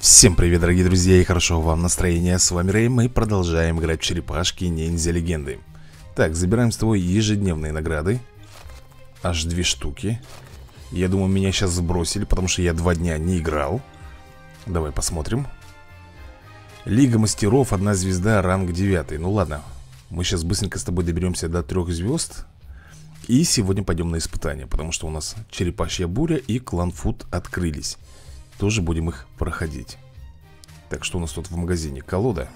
Всем привет, дорогие друзья, и хорошо вам настроения. С вами Рэй, мы продолжаем играть в черепашки ниндзя легенды. Так, забираем с тобой ежедневные награды. Аж 2 штуки. Я думаю, меня сейчас сбросили, потому что я 2 дня не играл. Давай посмотрим. Лига мастеров, 1 звезда, ранг 9. Ну ладно, мы сейчас быстренько с тобой доберемся до 3 звезд. И сегодня пойдем на испытания, потому что у нас черепашья буря и клан Фут открылись. Тоже будем их проходить. Так, что у нас тут в магазине? Колода.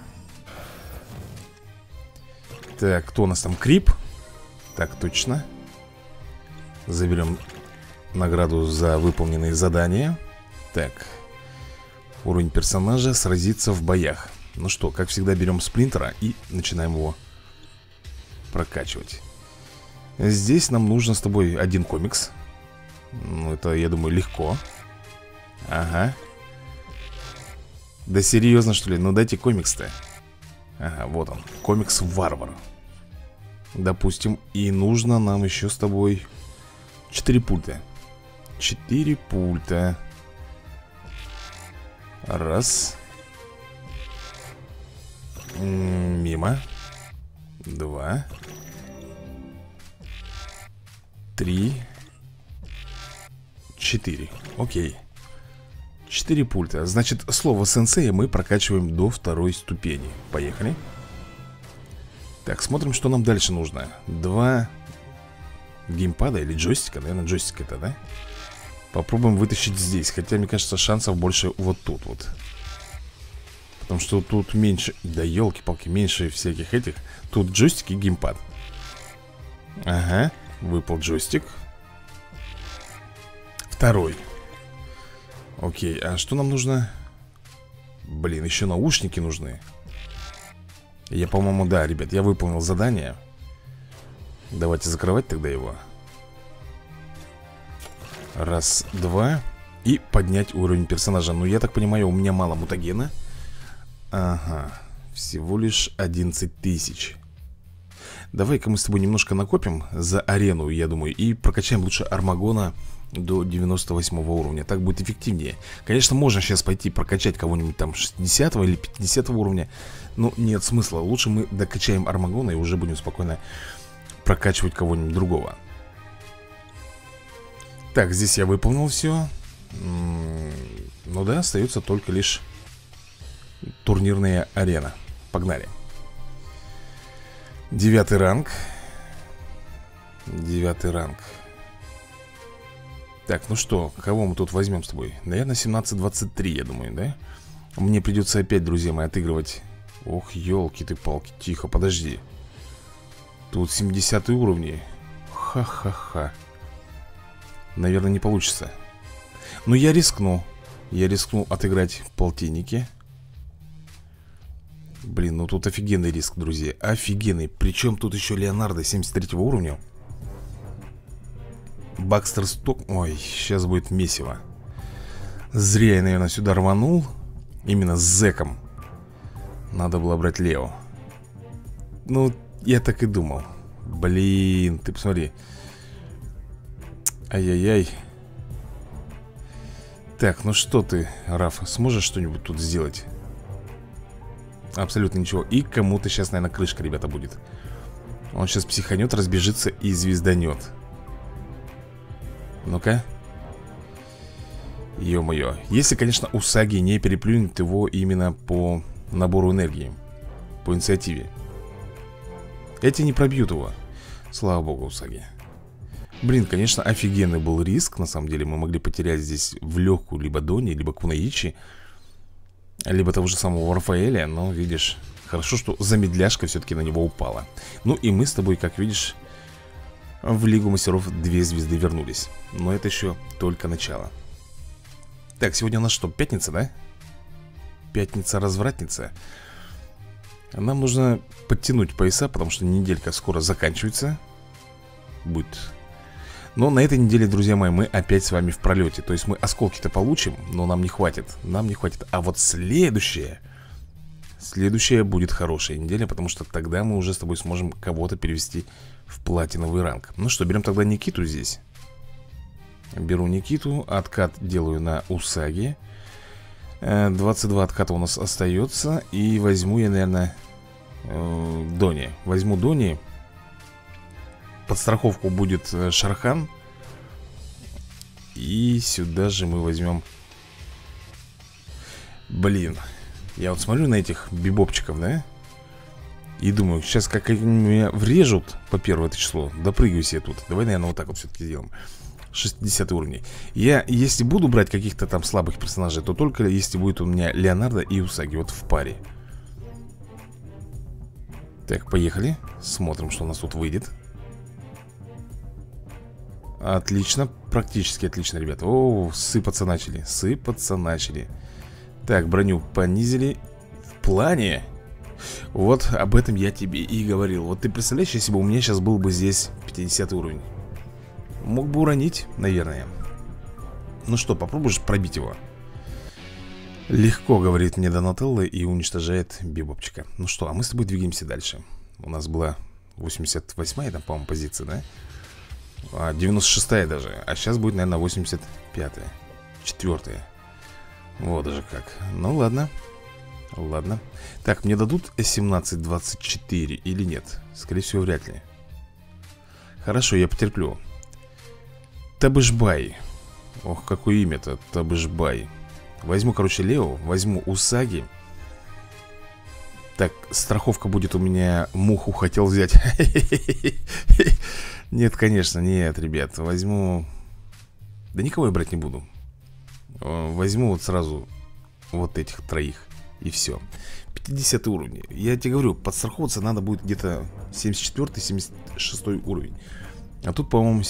Так, кто у нас там? Крип. Так, точно. Заберем награду за выполненные задания. Так. Уровень персонажа: сразиться в боях. Ну что, как всегда, берем Сплинтера и начинаем его прокачивать. Здесь нам нужно с тобой 1 комикс. Ну, это, я думаю, легко. Ага. Да серьезно, что ли? Ну дайте комикс-то. Ага, вот он. Комикс Варвар. Допустим. И нужно нам еще с тобой 4 пульта. 4 пульта. Раз. Мимо. 2. 3. 4. Окей. 4 пульта. Значит, слово сенсея мы прокачиваем до 2 ступени. Поехали. Так, смотрим, что нам дальше нужно. 2 геймпада или джойстика. Наверное, джойстик это, да? Попробуем вытащить здесь. Хотя, мне кажется, шансов больше вот тут вот. Потому что тут меньше... Да елки-палки, меньше всяких этих. Тут джойстик и геймпад. Ага, выпал джойстик. 2. Окей, а что нам нужно? Блин, еще наушники нужны. Я, по-моему, да, ребят, я выполнил задание. Давайте закрывать тогда его. 1, 2. И поднять уровень персонажа. Ну, я так понимаю, у меня мало мутагена. Ага, всего лишь 11 тысяч. Давай-ка мы с тобой немножко накопим за арену, я думаю. И прокачаем лучше Армагона до 98 уровня. Так будет эффективнее. Конечно, можно сейчас пойти прокачать кого-нибудь там 60 или 50 уровня. Но нет смысла. Лучше мы докачаем Армагона и уже будем спокойно прокачивать кого-нибудь другого. Так, здесь я выполнил все. Ну да, остается только лишь турнирная арена. Погнали. 9 ранг. 9 ранг. Так, ну что, кого мы тут возьмем с тобой? Наверное, 17-23, я думаю, да? Мне придется опять, друзья мои, отыгрывать. Ох, елки ты палки, тихо, подожди. Тут 70 уровни. Ха-ха-ха. Наверное, не получится. Но я рискну. Я рискну отыграть полтинники. Блин, ну тут офигенный риск, друзья. Офигенный. Причем тут еще Леонардо 73 уровня. Бакстер Сток. Ой, сейчас будет месиво. Зря я, наверное, сюда рванул. Именно с зэком. Надо было брать Лео. Ну, я так и думал. Блин, ты посмотри. Ай-яй-яй. Так, ну что ты, Раф, сможешь что-нибудь тут сделать? Абсолютно ничего. И кому-то сейчас, наверное, крышка, ребята, будет. Он сейчас психанет, разбежится и звезданет. Ну-ка. Ё-моё. Если, конечно, Усаги не переплюнет его именно по набору энергии. По инициативе. Эти не пробьют его. Слава богу, Усаги. Блин, конечно, офигенный был риск. На самом деле мы могли потерять здесь в легкую либо Дони, либо Кунаичи, либо того же самого Рафаэля. Но, видишь, хорошо, что замедляшка все-таки на него упала. Ну и мы с тобой, как видишь, в Лигу мастеров 2 звезды вернулись. Но это еще только начало. Так, сегодня у нас что, пятница, да? Пятница-развратница. Нам нужно подтянуть пояса, потому что неделька скоро заканчивается. Будет. Но на этой неделе, друзья мои, мы опять с вами в пролете. То есть мы осколки-то получим, но нам не хватит. Нам не хватит. А вот следующая будет хорошая неделя, потому что тогда мы уже с тобой сможем кого-то перевести в платиновый ранг. Ну что, берем тогда Никиту здесь. Беру Никиту, откат делаю на Усаги. 22 отката у нас остается. И возьму я, наверное, Дони. Возьму Дони. Подстраховку будет Шархан. И сюда же мы возьмем... Блин. Я вот смотрю на этих бибопчиков, да? И думаю, сейчас как они меня врежут по первое число. Допрыгиваюсь я тут. Давай, наверное, вот так вот все-таки сделаем. 60 уровней. Я, если буду брать каких-то там слабых персонажей, то только если будет у меня Леонардо и Усаги. Вот в паре. Так, поехали. Смотрим, что у нас тут выйдет. Отлично, практически отлично, ребята. О, сыпаться начали. Сыпаться начали. Так, броню понизили. В плане. Вот об этом я тебе и говорил. Вот ты представляешь, если бы у меня сейчас был бы здесь 50 уровень. Мог бы уронить, наверное. Ну что, попробуешь пробить его? Легко, говорит мне Донателло, и уничтожает бибопчика. Ну что, а мы с тобой двигаемся дальше. У нас была 88-я там, по-моему, позиция, да? 96-я даже. А сейчас будет, наверное, 85-я. 4-я. Вот даже как. Ну ладно. Ладно. Так, мне дадут 17-24 или нет? Скорее всего, вряд ли. Хорошо, я потерплю. Табышбай. Ох, какое имя-то, Табышбай. Возьму, короче, Лео. Возьму Усаги. Так, страховка будет у меня. Муху хотел взять. Нет, конечно, нет, ребят. Возьму... Да никого я брать не буду. Возьму вот сразу вот этих троих. И все. 50 уровень. Я тебе говорю, подстраховаться надо будет где-то 74-76 уровень. А тут, по-моему,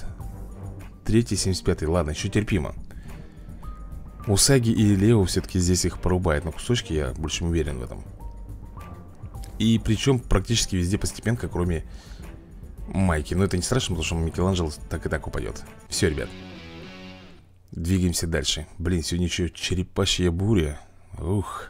73-75. Ладно, еще терпимо. Усаги и Лео все-таки здесь их порубает на кусочки. Я больше уверен в этом. И причем практически везде постепенно, кроме Майки. Но это не страшно, потому что Микеланджело так и так упадет. Все, ребят. Двигаемся дальше. Блин, сегодня еще черепашья буря. Ух.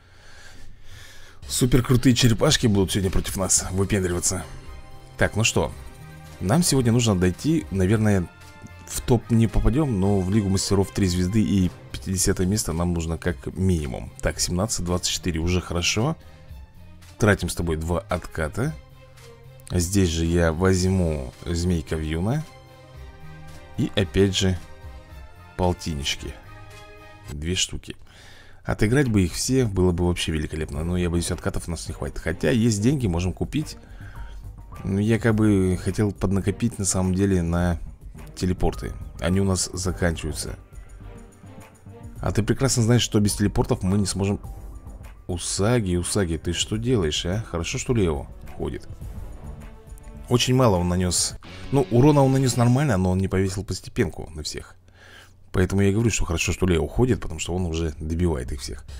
Супер крутые черепашки будут сегодня против нас выпендриваться. Так, ну что, нам сегодня нужно дойти, наверное, в топ не попадем, но в Лигу мастеров 3 звезды и 50 место нам нужно как минимум. Так, 17-24 уже хорошо. Тратим с тобой 2 отката. Здесь же я возьму Змейка Вьюна. И опять же полтиннички. 2 штуки. Отыграть бы их все было бы вообще великолепно. Но я боюсь, откатов у нас не хватит. Хотя есть деньги, можем купить. Но я как бы хотел поднакопить на самом деле на телепорты. Они у нас заканчиваются. А ты прекрасно знаешь, что без телепортов мы не сможем... Усаги, Усаги, ты что делаешь, а? Хорошо, что Лео ходит. Очень мало он нанес. Ну, урона он нанес нормально, но он не повесил постепенку на всех. Поэтому я и говорю, что хорошо, что Лео ходит, потому что он уже добивает их всех.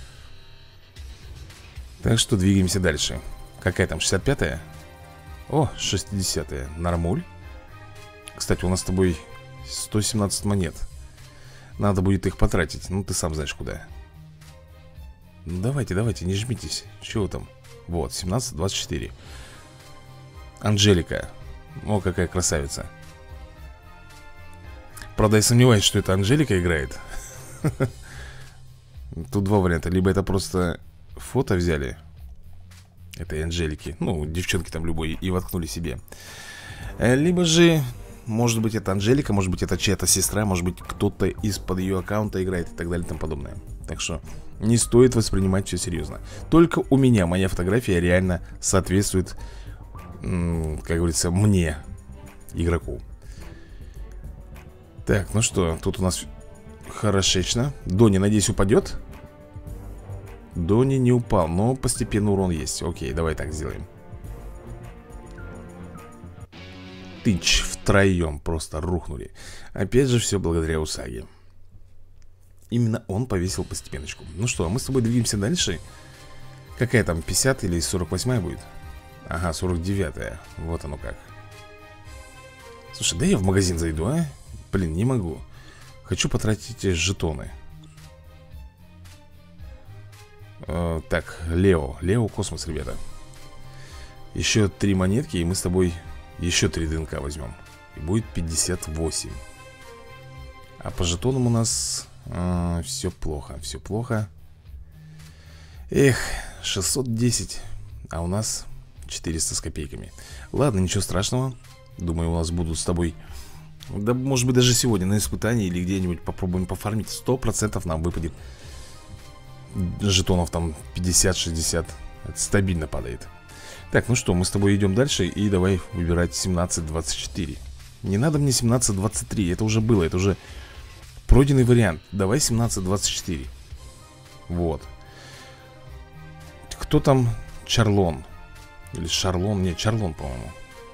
Так что двигаемся дальше. Какая там, 65-я? О, 60-я, нормуль. Кстати, у нас с тобой 117 монет. Надо будет их потратить, ну ты сам знаешь куда. Ну давайте, давайте, не жмитесь. Чего там? Вот, 17-24. Анжелика. О, какая красавица. Правда, я сомневаюсь, что это Анжелика играет. Тут два варианта. Либо это просто фото взяли этой Анжелики, ну, девчонки там любой, и воткнули себе. Либо же, может быть, это Анжелика, может быть, это чья-то сестра, может быть, кто-то из-под ее аккаунта играет и так далее и тому подобное. Так что не стоит воспринимать все серьезно. Только у меня моя фотография реально соответствует, как говорится, мне, игроку. Так, ну что, тут у нас хорошечно. Дони, надеюсь, упадет. Дони не упал, но постепенно урон есть. Окей, давай так сделаем. Тыч, втроем просто рухнули. Опять же, все благодаря Усаги. Именно он повесил постепеночку. Ну что, а мы с тобой двигаемся дальше. Какая там, 50 или 48-я будет? Ага, 49-я. Вот оно как. Слушай, да я в магазин зайду, а? Блин, не могу. Хочу потратить жетоны. Так, Лео. Лео Космос, ребята. Еще 3 монетки, и мы с тобой еще 3 ДНК возьмем. И будет 58. А по жетонам у нас Все плохо, все плохо. Эх, 610. А у нас 400 с копейками. Ладно, ничего страшного. Думаю, у нас будут с тобой... Да, может быть, даже сегодня на испытании или где-нибудь попробуем пофармить. 100% нам выпадет жетонов там 50-60. Это стабильно падает. Так, ну что, мы с тобой идем дальше. И давай выбирать 17-24. Не надо мне 17-23. Это уже было, это уже пройденный вариант. Давай 17-24. Вот. Кто там? Чарлон. Или Шарлон? Нет, Чарлон, по-моему.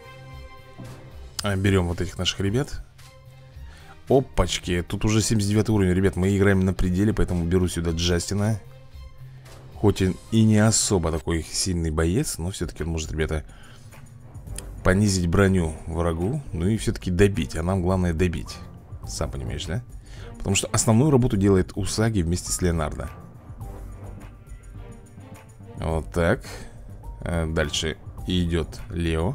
Берем вот этих наших ребят. Опачки, тут уже 79 уровень. Ребят, мы играем на пределе, поэтому беру сюда Джастина. Хоть и не особо такой сильный боец, но все-таки он может, ребята, понизить броню врагу. Ну и все-таки добить, а нам главное добить. Сам понимаешь, да? Потому что основную работу делает Усаги вместе с Леонардо. Вот так. Дальше идет Лео.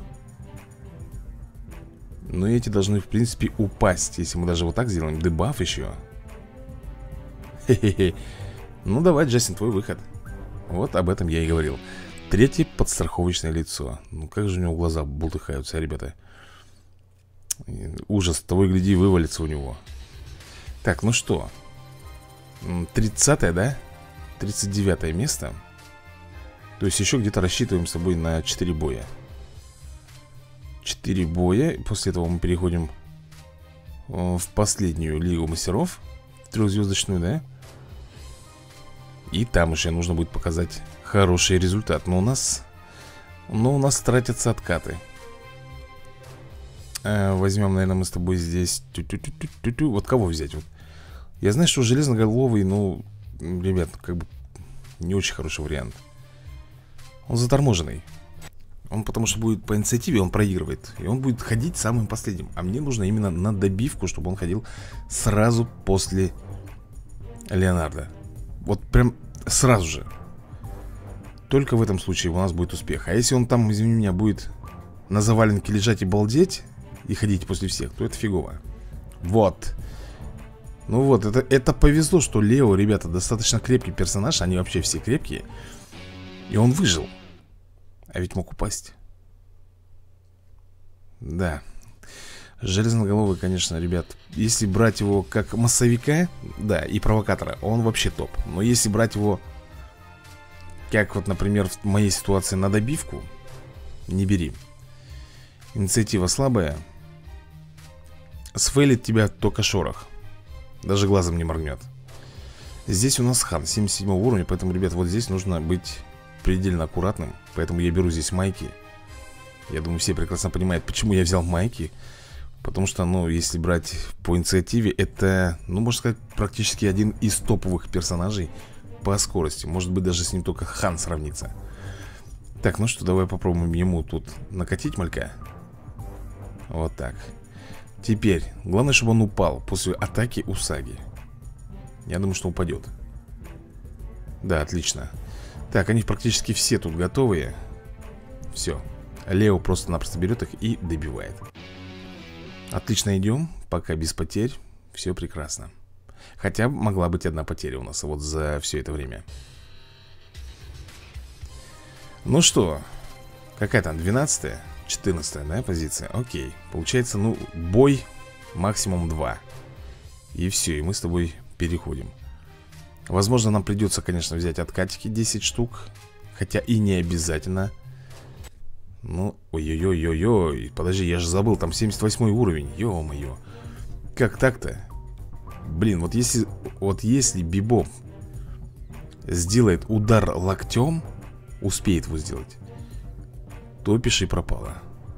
Но эти должны, в принципе, упасть. Если мы даже вот так сделаем. Дебаф еще. Хе-хе-хе. Ну давай, Джастин, твой выход. Вот об этом я и говорил. Третье подстраховочное лицо. Ну как же у него глаза бултыхаются, ребята. Ужас, того и гляди, вывалится у него. Так, ну что, 30-е, да? 39-е место. То есть еще где-то рассчитываем с тобой на 4 боя. 4 боя. После этого мы переходим в последнюю Лигу мастеров, в 3-звездочную, да? И там уже нужно будет показать хороший результат. Но у нас тратятся откаты. Возьмем, наверное, мы с тобой здесь вот кого взять? Вот. Я знаю, что железноголовый, ну, ребят, как бы не очень хороший вариант. Он заторможенный. Он потому что будет по инициативе, он проигрывает. И он будет ходить самым последним. А мне нужно именно на добивку, чтобы он ходил сразу после Леонардо. Вот прям сразу же. Только в этом случае у нас будет успех. А если он там, извини меня, будет на заваленке лежать и балдеть и ходить после всех, то это фигово. Вот. Ну вот, это повезло, что Лео, ребята, достаточно крепкий персонаж. Они вообще все крепкие. И он выжил. А ведь мог упасть. Да. Железноголовый, конечно, ребят. Если брать его как массовика, да, и провокатора, он вообще топ. Но если брать его как вот, например, в моей ситуации на добивку, не бери. Инициатива слабая. Сфейлит тебя только шорох. Даже глазом не моргнет. Здесь у нас хан 77 уровня. Поэтому, ребят, вот здесь нужно быть предельно аккуратным. Поэтому я беру здесь майки. Я думаю, все прекрасно понимают, почему я взял майки. Потому что, ну, если брать по инициативе, это, ну, можно сказать, практически один из топовых персонажей по скорости. Может быть, даже с ним только хан сравнится. Так, ну что, давай попробуем ему тут накатить малька. Вот так. Теперь, главное, чтобы он упал после атаки Усаги. Я думаю, что упадет. Да, отлично. Так, они практически все тут готовые. Все. Лео просто-напросто берет их и добивает. Отлично идем, пока без потерь. Все прекрасно. Хотя могла быть одна потеря у нас вот за все это время. Ну что, какая там, 12-я? 14-я, да, позиция? Окей, получается, ну, бой максимум 2. И все, и мы с тобой переходим. Возможно, нам придется, конечно, взять откатики 10 штук. Хотя и не обязательно. Ну, ой-ой-ой-ой-ой. Подожди, я же забыл, там 78 уровень. Ё-моё. Как так-то? Блин, вот если Бибоп сделает удар локтем, успеет его сделать, то пиши пропало.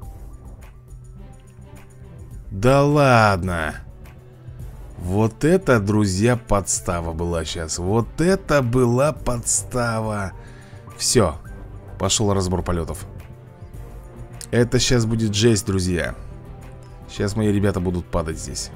Да ладно. Вот это, друзья, подстава была сейчас. Вот это была подстава. Все, пошел разбор полетов. Это сейчас будет жесть, друзья. Сейчас мои ребята будут падать здесь.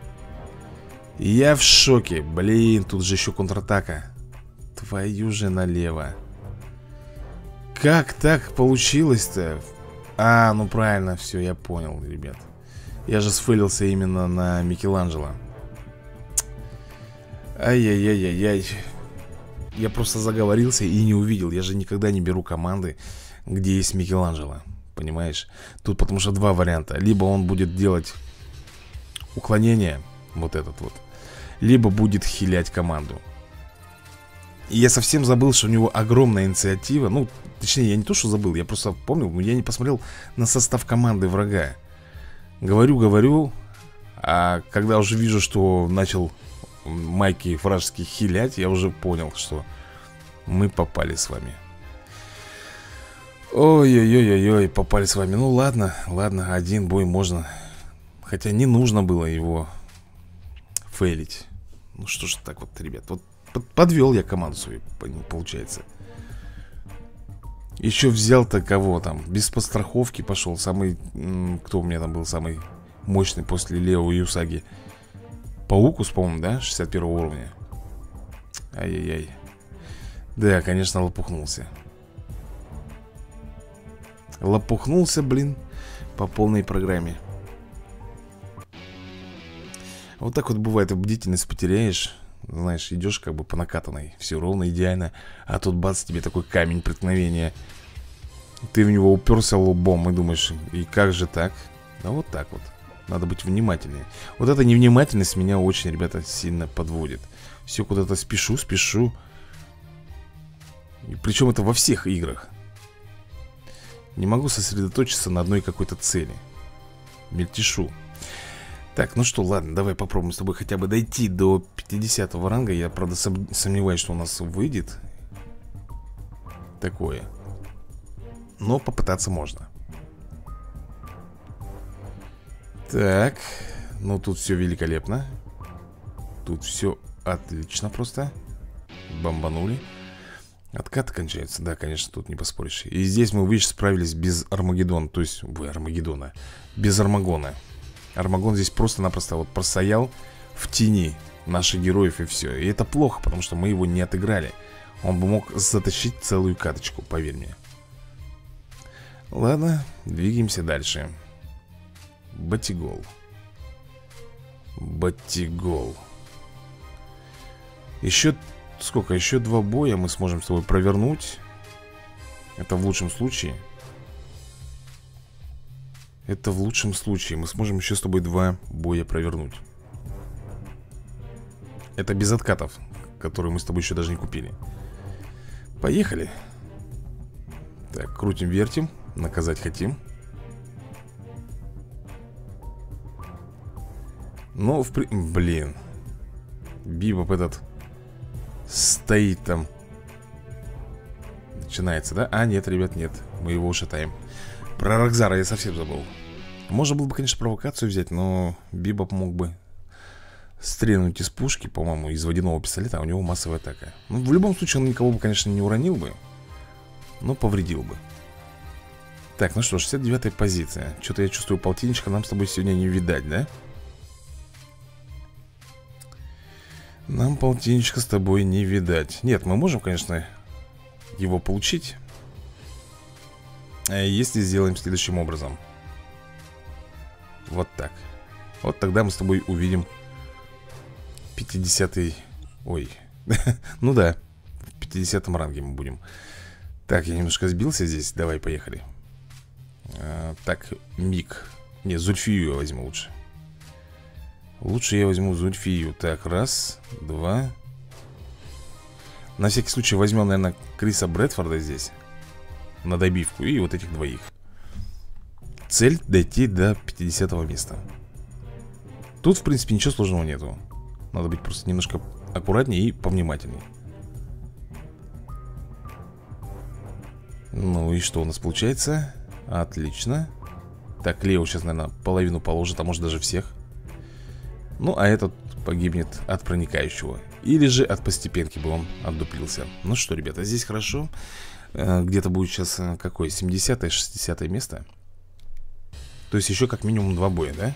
Я в шоке. Блин, тут же еще контратака. Твою же налево. Как так получилось-то? А, ну правильно, все, я понял, ребят. Я же сфейлился именно на Микеланджело. Ай-яй-яй-яй-яй. Я просто заговорился и не увидел. Я же никогда не беру команды, где есть Микеланджело. Понимаешь? Тут потому что два варианта. Либо он будет делать уклонение, вот этот вот, либо будет хилять команду. И я совсем забыл, что у него огромная инициатива. Ну, точнее, я не то, что забыл, я просто помнил, но я не посмотрел на состав команды врага. Говорю, а когда уже вижу, что начал майки вражеские хилять, я уже понял, что мы попали с вами. Ой-ой-ой-ой, попали с вами. Ну ладно, один бой можно. Хотя не нужно было его фейлить. Ну что ж так вот, ребят, вот подвел я команду свою, получается. Еще взял-то кого там, без подстраховки пошел. Самый, кто у меня там был самый мощный после Лео и Усаги? Паукус, по-моему, да, 61 уровня. Ай-яй-яй. Да, конечно, лопухнулся. Лопухнулся, блин, по полной программе. Вот так вот бывает, бдительность потеряешь. Знаешь, идешь как бы по накатанной, все ровно, идеально. А тут бац, тебе такой камень преткновения. Ты в него уперся лбом и думаешь, и как же так? Да вот так вот. Надо быть внимательнее. Вот эта невнимательность меня очень, ребята, сильно подводит. Все куда-то спешу. И причем это во всех играх. Не могу сосредоточиться на одной какой-то цели. Мельтешу. Так, ну что, ладно, давай попробуем с тобой хотя бы дойти до 50-го ранга. Я, правда, сомневаюсь, что у нас выйдет такое. Но попытаться можно. Так, ну тут все великолепно. Тут все отлично просто. Бомбанули. Откаты кончаются, да, конечно, тут не поспоришь. И здесь мы, видишь, справились без Армагеддона. То есть, Армагеддона. Без Армагона. Армагон здесь просто-напросто вот простоял в тени наших героев и все. И это плохо, потому что мы его не отыграли. Он бы мог затащить целую каточку, поверь мне. Ладно, двигаемся дальше. Батигол. Еще сколько? Еще 2 боя мы сможем с тобой провернуть. Это в лучшем случае. Мы сможем еще с тобой 2 боя провернуть. Это без откатов, которые мы с тобой еще даже не купили. Поехали. Так, крутим-вертим. Наказать хотим. Но, блин. Бибоп этот стоит там. Начинается, да? А, нет, ребят, нет. Мы его ушатаем. Про Рокзара я совсем забыл. Можно было бы, конечно, провокацию взять, но Бибоп мог бы стрельнуть из пушки, по-моему, из водяного пистолета, а у него массовая атака. Ну, в любом случае, он никого бы, конечно, не уронил бы, но повредил бы. Так, ну что, 69-я позиция. Что-то я чувствую, полтинничка нам с тобой сегодня не видать, да? Нам полтинничка с тобой не видать. Нет, мы можем, конечно, его получить, если сделаем следующим образом. Вот так. Вот тогда мы с тобой увидим 50-й... Ой. Ну да, в 50-м ранге мы будем. Так, я немножко сбился здесь. Давай, поехали. Так, Мик. Не, Зульфию я возьму лучше. Лучше я возьму Зульфию. Так, раз, два. На всякий случай возьмем, наверное, Криса Брэдфорда здесь на добивку. И вот этих двоих. Цель дойти до 50-го места. Тут, в принципе, ничего сложного нету. Надо быть просто немножко аккуратнее и повнимательнее. Ну и что у нас получается? Отлично. Так, Лео сейчас, наверное, половину положит, а может даже всех. Ну, а этот погибнет от проникающего. Или же от постепенки бы он отдуплился. Ну что, ребята, здесь хорошо. Где-то будет сейчас какое? 70-е, 60-е место. То есть еще как минимум 2 боя, да?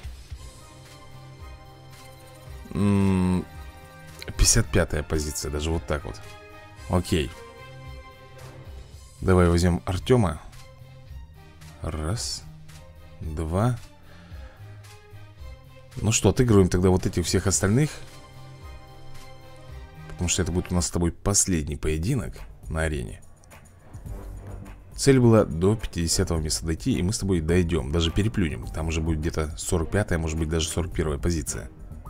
55-я позиция, даже вот так вот. Окей. Давай возьмем Артема. Раз, два. Ну что, отыгрываем тогда вот этих всех остальных. Потому что это будет у нас с тобой последний поединок на арене. Цель была до 50-го места дойти, и мы с тобой дойдем, даже переплюнем. Там уже будет где-то 45-я, может быть даже 41-я позиция.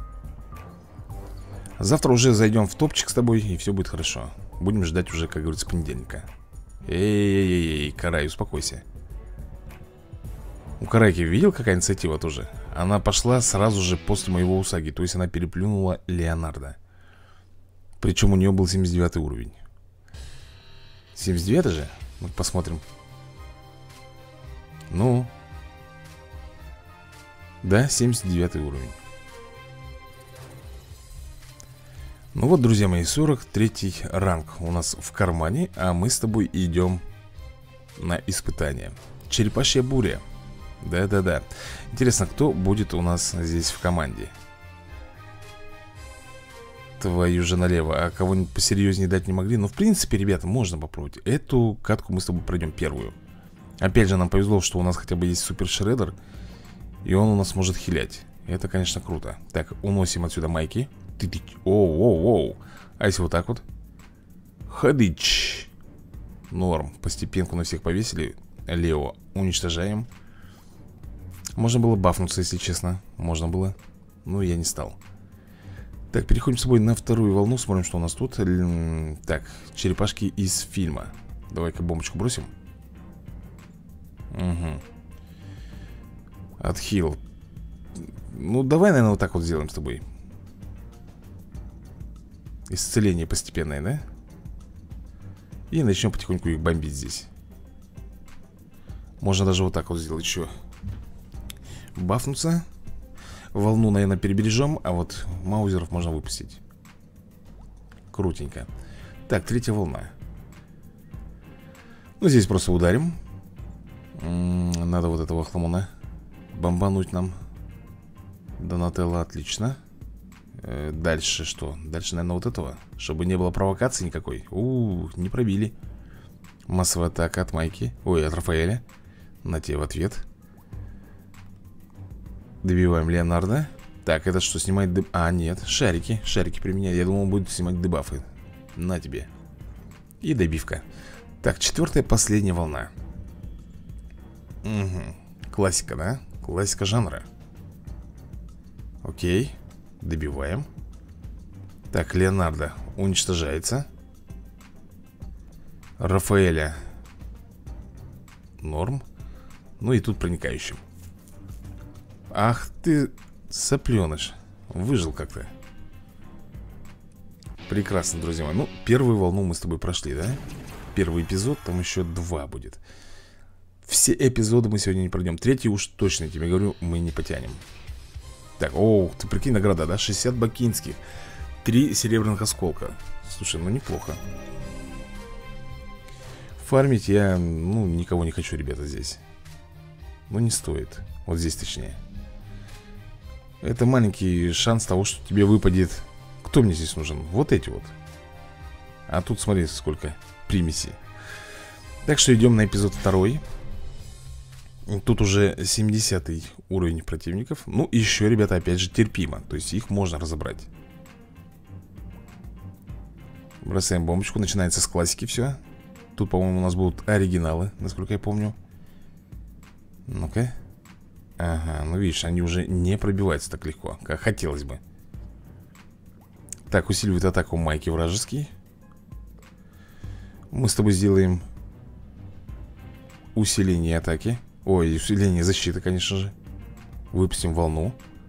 Завтра уже зайдем в топчик с тобой, и все будет хорошо. Будем ждать уже, как говорится, понедельника. Эй, Карай, успокойся. У Карайки видел, какая инициатива тоже? Она пошла сразу же после моего Усаги. То есть она переплюнула Леонардо. Причем у нее был 79 уровень. 79 же? Ну, посмотрим. Ну. Да, 79 уровень. Ну вот, друзья мои, 43-й ранг у нас в кармане. А мы с тобой идем на испытание. Черепашья буря. Да-да-да. Интересно, кто будет у нас здесь в команде? Твою же налево. А кого-нибудь посерьезнее дать не могли? Но в принципе, ребята, можно попробовать. Эту катку мы с тобой пройдем первую. Опять же, нам повезло, что у нас хотя бы есть супер шредер. И он у нас может хилять. Это, конечно, круто. Так, уносим отсюда майки. Оу-оу-оу. А если вот так вот? Ходыч. Норм. Постепенку на всех повесили. Лео уничтожаем. Можно было бафнуться, если честно. Можно было. Но я не стал. Так, переходим с собой на вторую волну. Смотрим, что у нас тут. Так, черепашки из фильма. Давай-ка бомбочку бросим. Угу. Отхил. Ну, давай, наверное, вот так вот сделаем с тобой. Исцеление постепенное, да? И начнем потихоньку их бомбить здесь. Можно даже вот так вот сделать еще. Бафнуться. Волну, наверное, перебережем. А вот маузеров можно выпустить. Крутенько. Так, третья волна. Ну, здесь просто ударим. Надо вот этого хламуна бомбануть нам. Донателло, отлично. Дальше что? Дальше, наверное, вот этого. Чтобы не было провокации никакой. Не пробили. Массовая атака от Майки. Ой, от Рафаэля. На те в ответ. Добиваем Леонардо. Так, это что, снимает деб... А, нет, шарики. Шарики применяет. Я думал, он будет снимать дебафы. На тебе. И добивка. Так, четвертая, последняя волна. Угу. Классика, да? Классика жанра. Окей. Добиваем. Так, Леонардо уничтожается. Рафаэля. Норм. Ну и тут проникающим. Ах ты, сопленыш. Выжил как-то. Прекрасно, друзья мои. Ну, первую волну мы с тобой прошли, да? Первый эпизод, там еще 2 будет. Все эпизоды мы сегодня не пройдем. Третий уж точно, тебе говорю, мы не потянем. Так, ты прикинь, награда, да? 60 бакинских, 3 серебряных осколка. Слушай, ну неплохо. Фармить я, ну, никого не хочу, ребята, здесь. Ну, не стоит. Вот здесь точнее. Это маленький шанс того, что тебе выпадет. Кто мне здесь нужен? Вот эти вот. А тут, смотри, сколько примесей. Так что идем на эпизод 2. Тут уже 70-й уровень противников. Ну, еще, ребята, опять же, терпимо. То есть их можно разобрать. Бросаем бомбочку. Начинается с классики все. Тут, по-моему, у нас будут оригиналы, насколько я помню. Ну-ка. Ага, ну видишь, они уже не пробиваются так легко, как хотелось бы. Так, усиливает атаку Майки вражеский. Мы с тобой сделаем усиление атаки. Ой, усиление защиты, конечно же. Выпустим волну.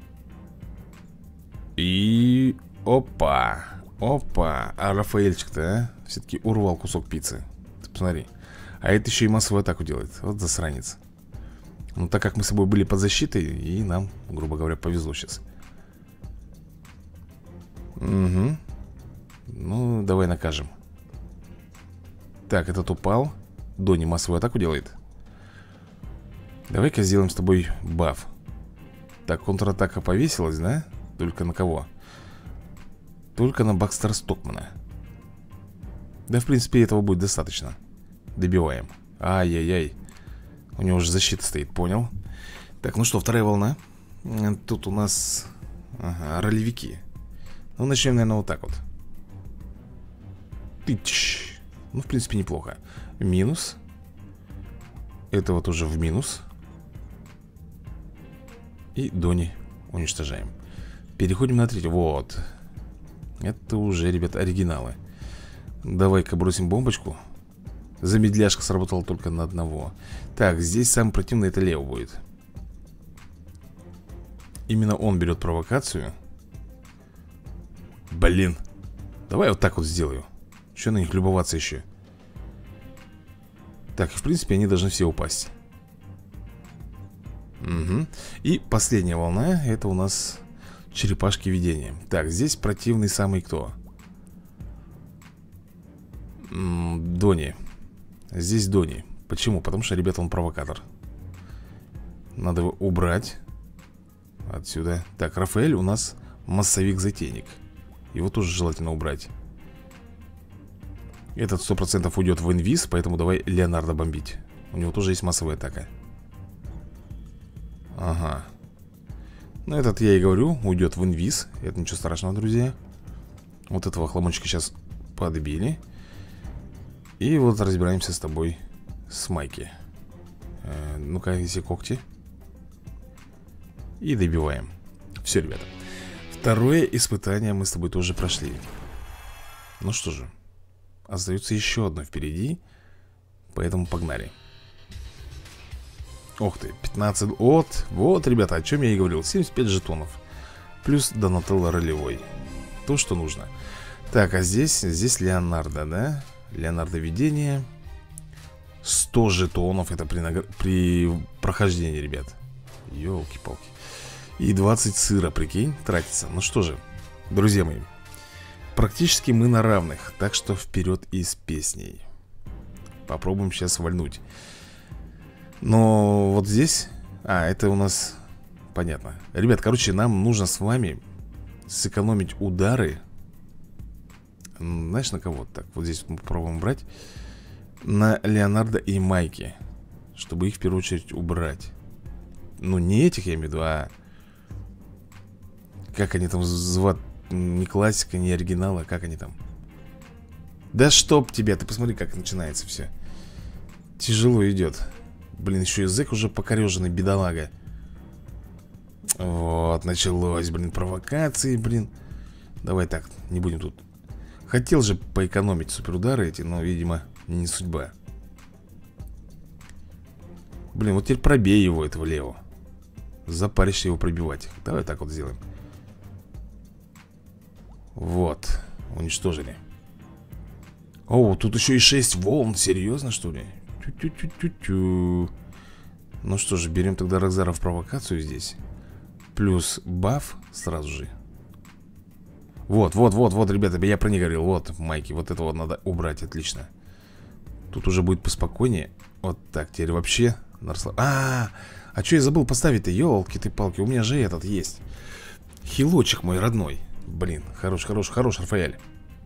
И... Опа! Опа! А Рафаэльчик-то, а? Все-таки урвал кусок пиццы. Ты посмотри. А это еще и массовую атаку делает. Вот засранец. Ну, так как мы с собой были под защитой, и нам, грубо говоря, повезло сейчас. Угу. Ну, давай накажем. Так, этот упал. Дони массовую атаку делает. Давай-ка сделаем с тобой баф. Так, контратака повесилась, да? Только на кого? Только на Бакстера Стокмана. Да, в принципе, этого будет достаточно. Добиваем. Ай-яй-яй. У него уже защита стоит, понял. Так, ну что, вторая волна. Тут у нас ролевики. Ну, начнем, наверное, вот так вот. Тыч. Ну, в принципе, неплохо. Минус. Этого тоже в минус. И Дони уничтожаем. Переходим на третью. Вот. Это уже, ребят, оригиналы. Давай-ка бросим бомбочку. Замедляшка сработала только на одного. Так, здесь самый противный это Лео будет. Именно он берет провокацию. Блин. Давай вот так вот сделаю. Что на них любоваться еще? Так, в принципе, они должны все упасть. Угу. И последняя волна. Это у нас черепашки видения. Так, здесь противный самый кто? Дони. Здесь Дони. Почему? Потому что, ребята, он провокатор. Надо его убрать отсюда. Так, Рафаэль у нас массовик-затейник. Его тоже желательно убрать. Этот 100% уйдет в инвиз, поэтому давай Леонардо бомбить. У него тоже есть массовая атака. Ага. Ну, этот, я и говорю, уйдет в инвиз. Это ничего страшного, друзья. Вот этого хламончика сейчас подбили. И вот разбираемся с тобой с Майки. Ну-ка, если когти. И добиваем. Все, ребята. Второе испытание мы с тобой тоже прошли. Ну что же, остается еще одно впереди. Поэтому погнали. Ох ты, 15. Вот, ребята, о чем я и говорил. 75 жетонов. Плюс Донателло ролевой. То, что нужно. Так, а здесь Леонардо, да? Леонардо видение. 100 жетонов. Это при прохождении, ребят. Ёлки-палки. И 20 сыра, прикинь, тратится. Ну что же, друзья мои, практически мы на равных. Так что вперед и с песней. Попробуем сейчас вальнуть. Но вот здесь... это у нас... Понятно. Ребят, короче, нам нужно с вами сэкономить удары. Знаешь, на кого? Так, вот здесь мы попробуем брать. На Леонардо и Майки. Чтобы их в первую очередь убрать. Ну, не этих, я имею в виду, а... Как они там звать? Не классика, не оригинала, как они там? Да чтоб тебя, ты посмотри, как начинается все. Тяжело идет. Блин, еще и зэк уже покореженный, бедолага. Вот, началось, блин, провокации, блин. Давай так, не будем тут. Хотел же поэкономить суперудары эти, но, видимо, не судьба. Блин, вот теперь пробей его, этого Лео. Запаришься его пробивать. Давай так вот сделаем. Вот, уничтожили. О, тут еще и 6 волн, серьезно, что ли? Тю-тю-тю-тю-тю. Ну что же, берем тогда Рокзара в провокацию здесь. Плюс баф сразу же. Вот, ребята, я про них говорил. Вот, Майки, вот это вот надо убрать, отлично. Тут уже будет поспокойнее. Вот так, теперь вообще А что я забыл поставить-то, елки ты палки. У меня же этот есть. Хилочек мой родной. Блин, хорош, Рафаэль.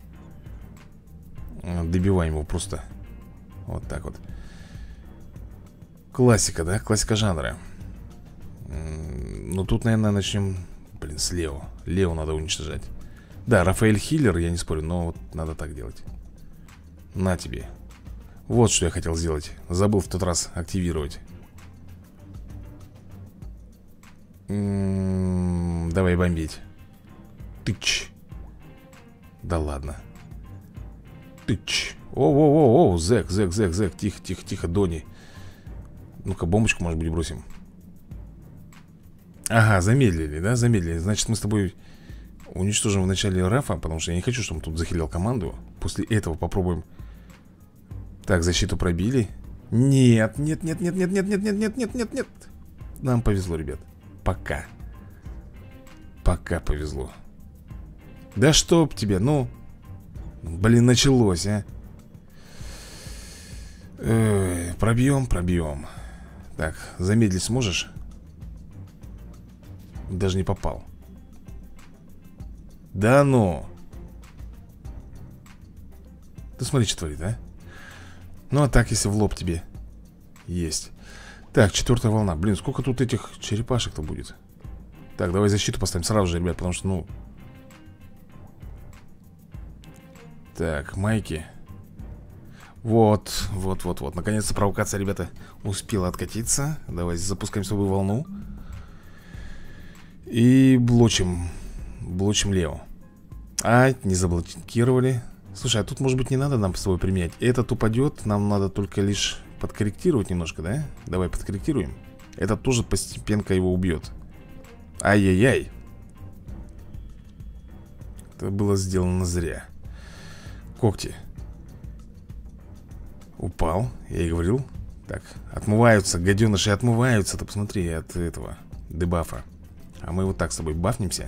Добиваем его просто. Вот так вот. Классика, да? Классика жанра. Ну тут, наверное, начнем. Блин, с Лео. Лео надо уничтожать. Да, Рафаэль хиллер, я не спорю, но вот надо так делать. На тебе. Вот что я хотел сделать. Забыл в тот раз активировать. Давай бомбить. Тыч. Да ладно. Тыч. О, зэк. Тихо, Дони. Ну-ка, бомбочку, может быть, бросим. Ага, замедлили, да? Замедлили. Значит, мы с тобой уничтожим вначале Рафа, потому что я не хочу, чтобы он тут захилял команду. После этого попробуем. Так, защиту пробили. Нет. Нам повезло, ребят. Пока повезло. Да чтоб тебе, ну. Блин, началось, а. Пробьем. Так, замедлить сможешь? Даже не попал. Да ну. Ты смотри, что творит, а. Ну а так, если в лоб тебе. Есть. Так, 4-я волна. Блин, сколько тут этих черепашек-то будет? Так, давай защиту поставим сразу же, ребят, потому что, ну... Так, майки. Вот. Наконец-то провокация, ребята, успела откатиться. Давайте запускаем свою волну. И блочим. Блочим Лео. А, не заблокировали. Слушай, а тут, может быть, не надо нам с тобой применять. Этот упадет, нам надо только лишь подкорректировать немножко, да? Давай подкорректируем. Этот тоже постепенно его убьет. Ай-яй-яй. Это было сделано зря. Когти. Упал, я и говорил. Так, отмываются, гаденыши отмываются. Ты посмотри, от этого дебафа. А мы вот так с тобой бафнемся.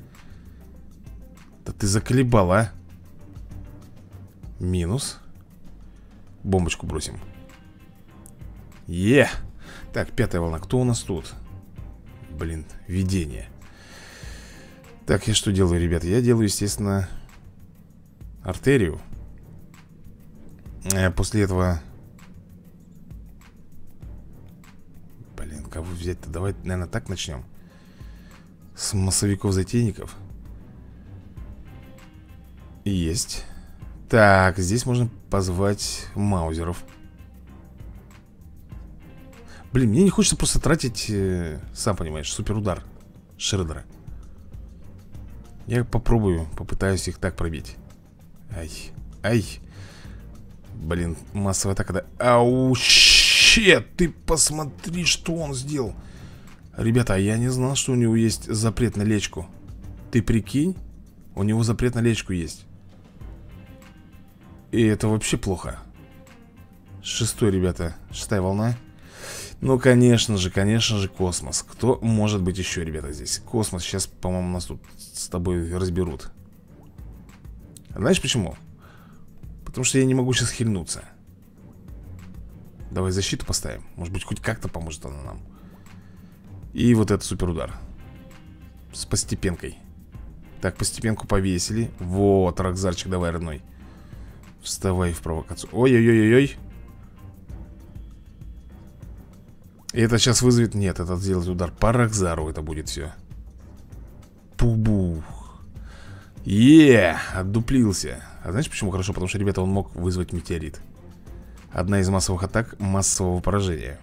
Да ты заколебал, а? Минус. Бомбочку бросим. Так, 5-я волна, кто у нас тут? Блин, видение. Так, я что делаю, ребят? Я делаю, естественно, артерию. После этого... Блин, кого взять-то? Давай, наверное, так начнем. С массовиков-затейников. Есть. Так, здесь можно позвать маузеров. Блин, мне не хочется просто тратить, сам понимаешь, суперудар Шредера. Я попробую, попытаюсь их так пробить. Ай. Блин, массовая атака, да. Ау, щет, ты посмотри, что он сделал. Ребята, а я не знал, что у него есть запрет на лечку. Ты прикинь, у него запрет на лечку есть. И это вообще плохо. 6-й, ребята, 6-я волна. Ну, конечно же, космос. Кто может быть еще, ребята, здесь? Космос сейчас, по-моему, нас тут с тобой разберут. Знаешь почему? Потому что я не могу сейчас хильнуться. Давай защиту поставим. Может быть, хоть как-то поможет она нам. И вот этот суперудар. С постепенкой. Так, постепенку повесили. Вот, Рокзарчик, давай, родной. Вставай в провокацию. Ой-ой-ой-ой-ой. И это сейчас вызовет... Нет, это сделать удар по Рокзару. Это будет все. Пубух. Отдуплился. А знаешь почему хорошо? Потому что, ребята, он мог вызвать метеорит. Одна из массовых атак массового поражения.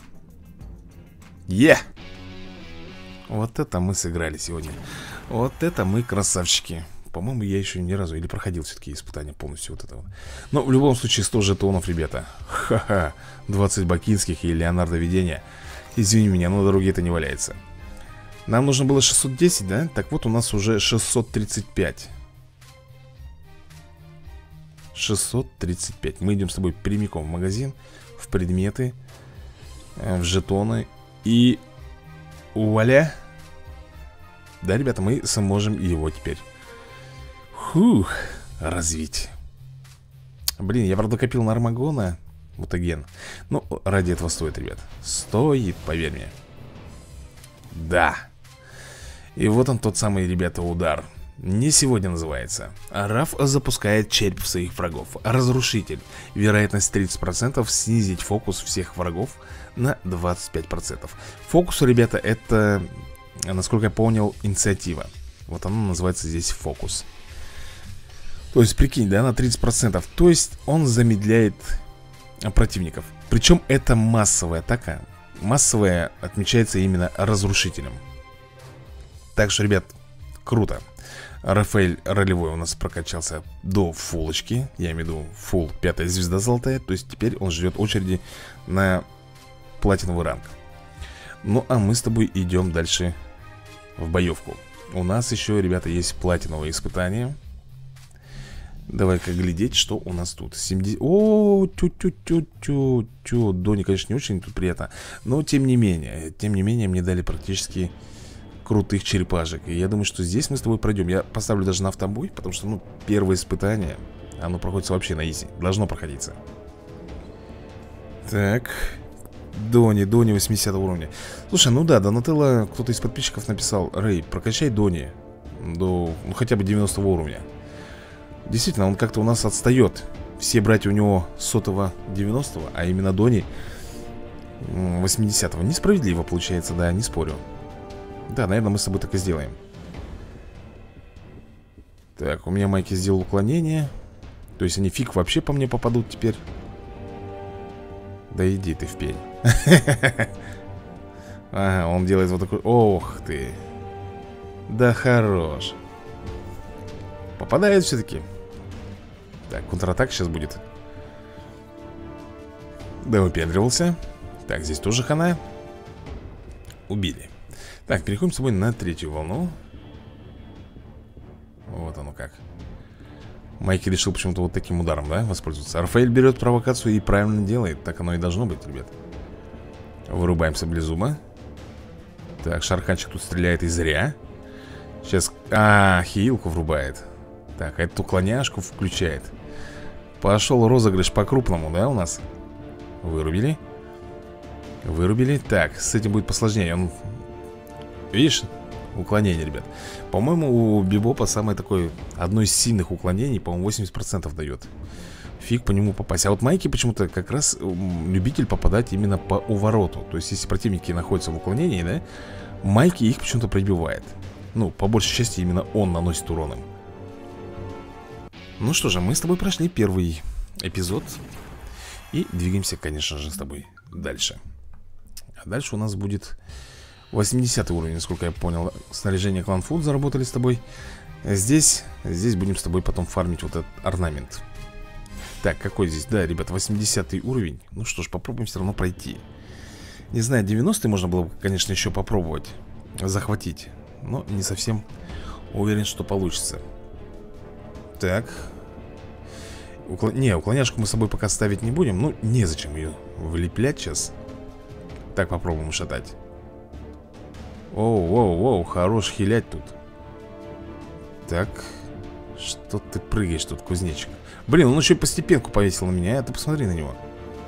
Вот это мы сыграли сегодня. Вот это мы красавчики. По-моему, я еще ни разу или проходил все-таки испытания полностью вот этого. Но в любом случае 100 жетонов, ребята. Ха-ха. 20 бакинских и Леонардо Видения. Извини меня, но на дороге это не валяется. Нам нужно было 610, да? Так вот, у нас уже 635. 635. Мы идем с тобой прямиком в магазин, в предметы, в жетоны. И вуаля. Да, ребята, мы сможем его теперь развить. Блин, я, правда, копил на Армагона мутаген. Но ради этого стоит, ребят. Стоит, поверь мне. Да. И вот он, тот самый, ребята, удар. Не сегодня называется. Раф запускает череп в своих врагов. Разрушитель. Вероятность 30%, снизить фокус всех врагов на 25%. Фокус, ребята, это, насколько я понял, инициатива. Вот оно называется здесь фокус. То есть, прикинь, да, на 30%. То есть, он замедляет противников. Причем это массовая атака. Массовая отмечается именно разрушителем. Так что, ребят, круто. Рафаэль ролевой у нас прокачался до фулочки. Я имею в виду фул 5-я звезда золотая. То есть теперь он ждет очереди на платиновый ранг. Ну а мы с тобой идем дальше в боевку. У нас еще, ребята, есть платиновые испытания. Давай-ка глядеть, что у нас тут. 70... О, тю-тю-тю-тю-тю. Дони, конечно, не очень тут приятно. Но тем не менее, мне дали практически крутых черепашек. И я думаю, что здесь мы с тобой пройдем. Я поставлю даже на автобой, потому что, ну, первое испытание, оно проходится вообще на изи. Должно проходиться. Так. Дони 80 уровня. Слушай, ну да, Донателло, кто-то из подписчиков написал: Рэй, прокачай Дони до, ну, хотя бы 90 уровня. Действительно, он как-то у нас отстает. Все братья у него 100-го, 90-го, а именно Дони 80-го. Несправедливо получается, да, не спорю. Да, наверное, мы с тобой так и сделаем. Так, у меня Майки сделал уклонение. То есть они фиг вообще по мне попадут теперь. Да иди ты в пень. Ага, он делает вот такой. Ох ты. Да хорош. Попадает все-таки. Так, контратак сейчас будет. Да, выпендривался. Так, здесь тоже хана. Убили. Так, переходим с тобой на третью волну. Вот оно как. Майки решил почему-то вот таким ударом, да, воспользоваться. Рафаэль берет провокацию и правильно делает. Так оно и должно быть, ребят. Вырубаем саблезуба. Так, Шарханчик тут стреляет и зря. Сейчас, хилку врубает. Так, а эту уклоняшку включает. Пошел розыгрыш по-крупному, да, у нас? Вырубили. Вырубили. Так, с этим будет посложнее. Он, видишь, уклонение, ребят. По-моему, у Бибопа самое такое, одно из сильных уклонений, по-моему, 80% дает. Фиг по нему попасть. А вот Майки почему-то как раз любитель попадать именно по увороту. То есть, если противники находятся в уклонении, да, Майки их почему-то пробивает. Ну, по большей части именно он наносит урон им. Ну что же, мы с тобой прошли первый эпизод. И двигаемся, конечно же, с тобой дальше. А дальше у нас будет 80 уровень, насколько я понял. Снаряжение Клан Фуд заработали с тобой. Здесь будем с тобой потом фармить вот этот орнамент. Так, какой здесь? Да, ребят, 80 уровень. Ну что ж, попробуем все равно пройти. Не знаю, 90-й можно было бы, конечно, еще попробовать захватить. Но не совсем уверен, что получится. Так. Не, уклоняшку мы с собой пока ставить не будем. Ну, незачем ее влеплять сейчас. Так, попробуем шатать. Оу, хорош хилять тут. Так. Что ты прыгаешь тут, кузнечик? Блин, он еще и постепенку повесил на меня. Ты посмотри на него.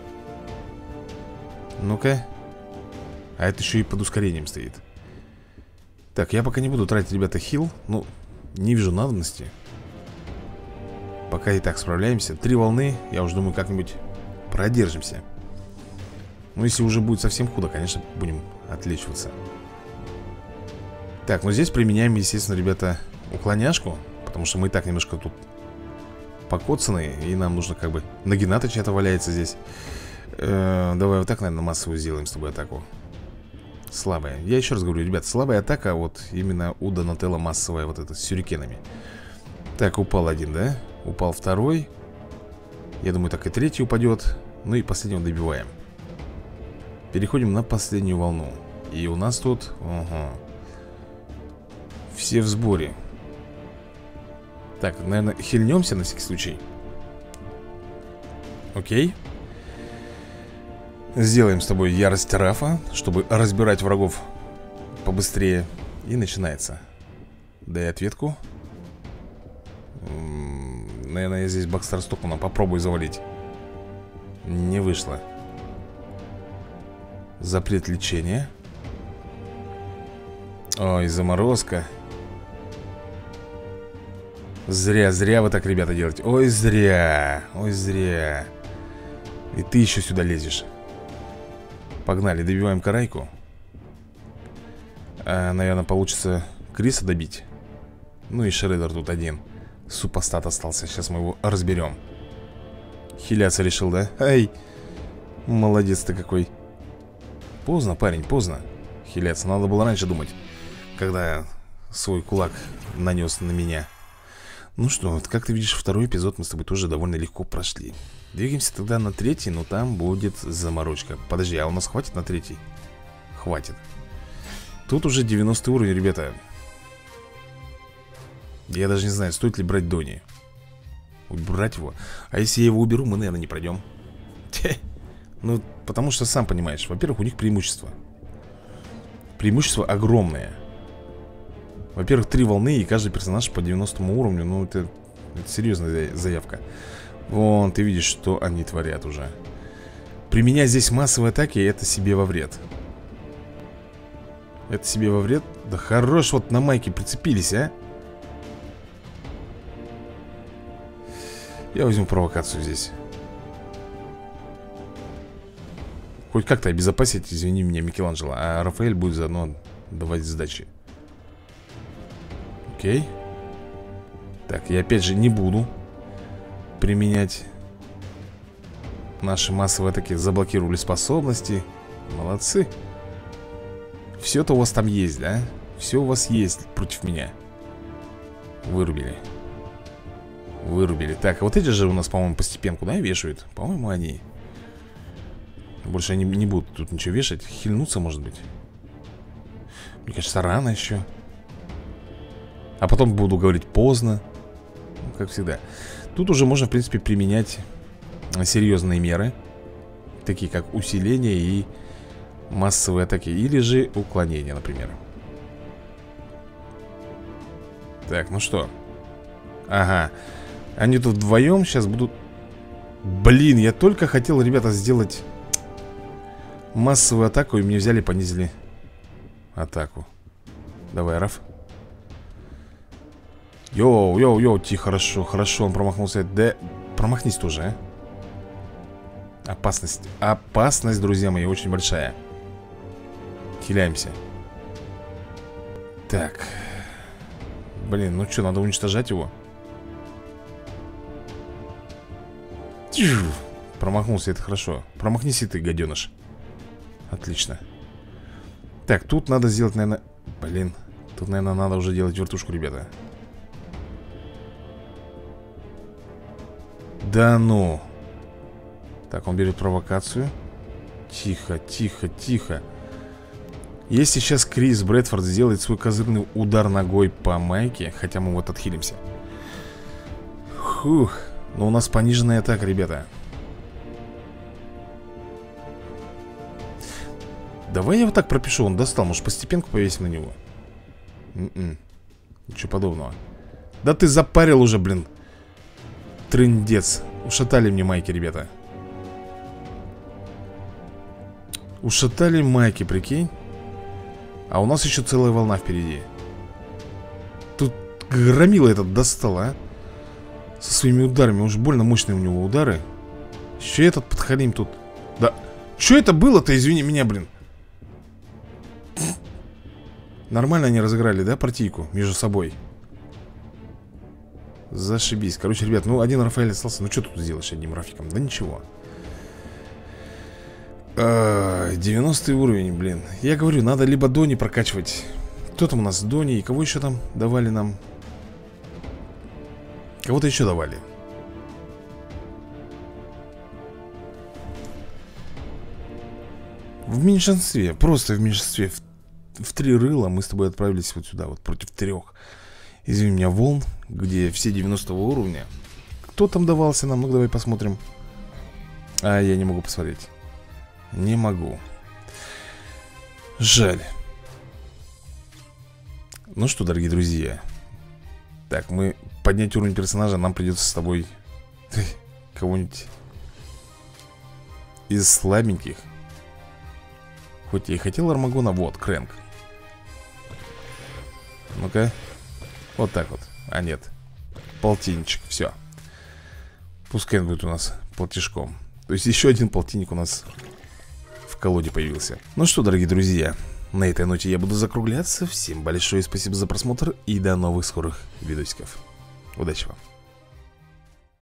Ну-ка. А это еще и под ускорением стоит. Так, я пока не буду тратить, ребята, хил. Ну, не вижу надобности. Пока и так справляемся. 3 волны, я уже думаю, как-нибудь продержимся. Ну, если уже будет совсем худо, конечно, будем отличиваться. Так, ну здесь применяем, естественно, ребята, уклоняшку. Потому что мы и так немножко тут покоцаны. И нам нужно как бы... Нагината чья-то валяется здесь. Давай вот так, наверное, массовую сделаем с тобой атаку. Слабая. Я еще раз говорю, ребят, слабая атака. Вот именно у Донателло массовая вот эта с сюрикенами. Так, упал один, да? Упал второй. Я думаю, так и третий упадет. Ну и последнего добиваем. Переходим на последнюю волну. И у нас тут... Ага. Все в сборе. Так, наверное, хильнемся на всякий случай. Окей. Сделаем с тобой ярость Рафа, чтобы разбирать врагов побыстрее. И начинается. Дай ответку. Наверное, я здесь Бакстарстоку попробую завалить. Не вышло. Запрет лечения. Ой, заморозка. Зря вы так, ребята, делаете. Ой, зря. И ты еще сюда лезешь. Погнали, добиваем карайку. Наверное, получится Криса добить. Ну и Шреддер тут один. Супостат остался, сейчас мы его разберем. Хиляться решил, да? Ай, молодец ты какой. Поздно, парень, поздно хиляться, надо было раньше думать, когда свой кулак нанес на меня. Ну что, вот как ты видишь, второй эпизод мы с тобой тоже довольно легко прошли. Двигаемся тогда на третий, но там будет заморочка. Подожди, а у нас хватит на третий? Хватит. Тут уже 90 уровень, ребята. Я даже не знаю, стоит ли брать Дони. Убрать его. А если я его уберу, мы, наверное, не пройдем. Ну, потому что, сам понимаешь, во-первых, у них преимущество. Преимущество огромное. Во-первых, 3 волны, и каждый персонаж по 90 уровню. Ну, это серьезная заявка. Вон, ты видишь, что они творят уже. Применять здесь массовые атаки, это себе во вред. Это себе во вред. Да хорош, вот на майке прицепились, а. Я возьму провокацию здесь. Хоть как-то обезопасить, извини меня, Микеланджело. А Рафаэль будет заодно давать сдачи. Окей. Так, я опять же не буду применять наши массовые атаки. Заблокировали способности. Молодцы. Все-то у вас там есть, да? Все у вас есть против меня. Вырубили. Вырубили. Так, а вот эти же у нас, по-моему, постепенку, да, вешают? По-моему, они. Больше они не будут тут ничего вешать. Хильнуться, может быть. Мне кажется, рано еще. А потом буду говорить поздно. Ну, как всегда. Тут уже можно, в принципе, применять серьезные меры, такие как усиление и массовые атаки. Или же уклонение, например. Так, ну что? Ага. Они тут вдвоем сейчас будут... Блин, я только хотел, ребята, сделать массовую атаку, и мне взяли и понизили атаку. Давай, Раф. Йоу, йоу, йоу, тихо, хорошо, хорошо, он промахнулся. Да, промахнись тоже, а. Опасность, опасность, друзья мои, очень большая. Хиляемся. Так. Блин, ну что, надо уничтожать его. Промахнулся, это хорошо. Промахнись и ты, гаденыш. Отлично. Так, тут надо сделать, наверное... Блин, тут, наверное, надо уже делать вертушку, ребята. Да ну. Так, он берет провокацию. Тихо, тихо, тихо. Если сейчас Крис Брэдфорд сделает свой козырный удар ногой по Майке, хотя мы вот отхилимся. Фух. Но у нас пониженная атака, ребята. Давай я вот так пропишу, он достал. Может, постепенку повесим на него? Ничего подобного. Да ты запарил уже, блин. Трындец. Ушатали мне майки, ребята. Ушатали майки, прикинь. А у нас еще целая волна впереди. Тут громила этот достал, а? Со своими ударами. Уж больно мощные у него удары. Еще этот подхалим тут. Да. Что это было-то, извини меня, блин? Нормально они разыграли, да, партийку между собой? Зашибись. Короче, ребят, ну один Рафаэль остался. Ну что тут сделаешь одним Рафиком? Да ничего. 90 уровень, блин. Я говорю, надо либо Дони прокачивать. Кто там у нас? Дони. И кого еще там давали нам? Кого-то еще давали. В меньшинстве. Просто в меньшинстве. В 3 рыла мы с тобой отправились вот сюда. Вот против 3. Извини меня, волн. Где все 90 уровня. Кто там давался нам? Ну давай посмотрим. А, я не могу посмотреть. Не могу. Жаль. Ну что, дорогие друзья. Так, мы поднять уровень персонажа. Нам придется с тобой кого-нибудь из слабеньких. Хоть я и хотел Армагона. Вот, Крэнк. Ну-ка. Вот так вот. А нет. Полтинничек, все. Пускай он будет у нас платежком. То есть еще один полтинник у нас в колоде появился. Ну что, дорогие друзья, на этой ноте я буду закругляться. Всем большое спасибо за просмотр и до новых скорых видосиков. Удачи вам.